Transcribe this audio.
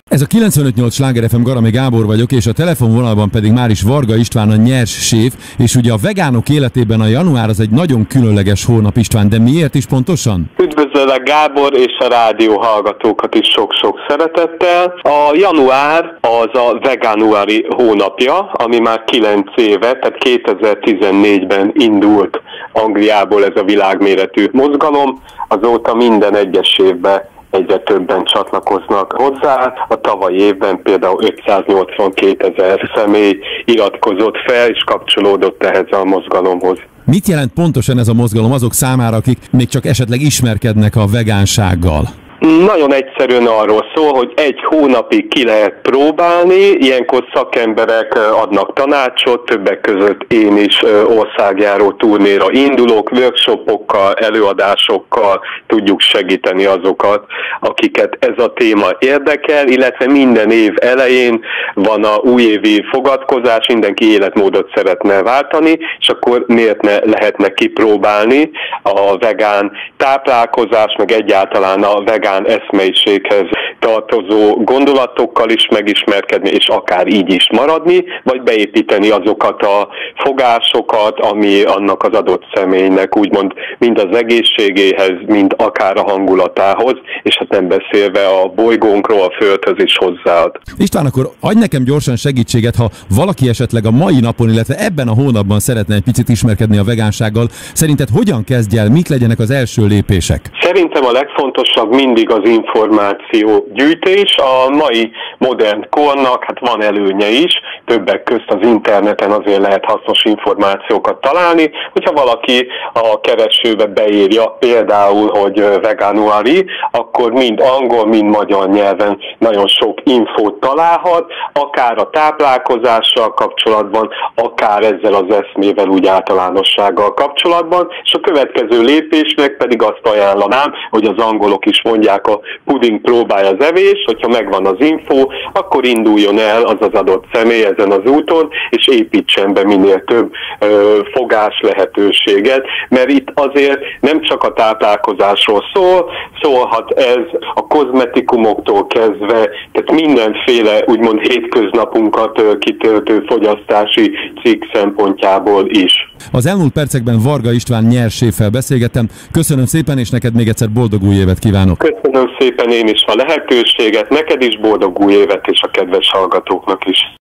Ez a 95.8 Sláger FM, Garami Gábor vagyok, és a telefonvonalban pedig már is Varga István, a nyers séf, és ugye a vegánok életében a január az egy nagyon különleges hónap, István, de miért is pontosan? Üdvözöllek, Gábor, és a rádió hallgatókat is sok-sok szeretettel. A január az a veganuári hónapja, ami már 9 éve, tehát 2014-ben indult Angliából ez a világméretű mozgalom, azóta minden egyes évben egyre többen csatlakoznak hozzá. A tavalyi évben például 582 000 személy iratkozott fel és kapcsolódott ehhez a mozgalomhoz. Mit jelent pontosan ez a mozgalom azok számára, akik még csak esetleg ismerkednek a vegánsággal? Nagyon egyszerűen arról szól, hogy egy hónapig ki lehet próbálni, ilyenkor szakemberek adnak tanácsot, többek között én is országjáró turnéra indulok, workshopokkal, előadásokkal tudjuk segíteni azokat, akiket ez a téma érdekel, illetve minden év elején van a újévi fogadkozás, mindenki életmódot szeretne váltani, és akkor miért ne lehetne kipróbálni a vegán táplálkozás, meg egyáltalán a vegán eszmeiséghez tartozó gondolatokkal is megismerkedni, és akár így is maradni, vagy beépíteni azokat a fogásokat, ami annak az adott személynek úgymond mind az egészségéhez, mind akár a hangulatához, és hát nem beszélve a bolygónkról, a Földhöz is hozzáad. István, akkor adj nekem gyorsan segítséget, ha valaki esetleg a mai napon, illetve ebben a hónapban szeretne egy picit ismerkedni a vegánsággal. Szerinted hogyan kezdj el, mik legyenek az első lépések? Szerintem a legfontosabb mindig az információ gyűjtés. A mai modern kornak hát van előnye is, többek közt az interneten azért lehet hasznos információkat találni, hogyha valaki a keresőbe beírja például, hogy veganuári, akkor mind angol, mind magyar nyelven nagyon sok infót találhat, akár a táplálkozással kapcsolatban, akár ezzel az eszmével úgy általánossággal kapcsolatban, és a következő lépésnek pedig azt ajánlanám, hogy az angolok is mondják, a puding próbálja az evés, hogyha megvan az info, akkor induljon el az az adott személy ezen az úton, és építsen be minél több fogás lehetőséget, mert itt azért nem csak a táplálkozásról szólhat ez a kozmetikumoktól kezdve, tehát mindenféle úgymond hétköznapunkat kitöltő fogyasztási cikk szempontjából is. Az elmúlt percekben Varga István nyers séffel beszélgettem. Köszönöm szépen, és neked még egyszer boldog új évet kívánok! Köszönöm szépen én is a lehetőséget, neked is boldog új évet, és a kedves hallgatóknak is!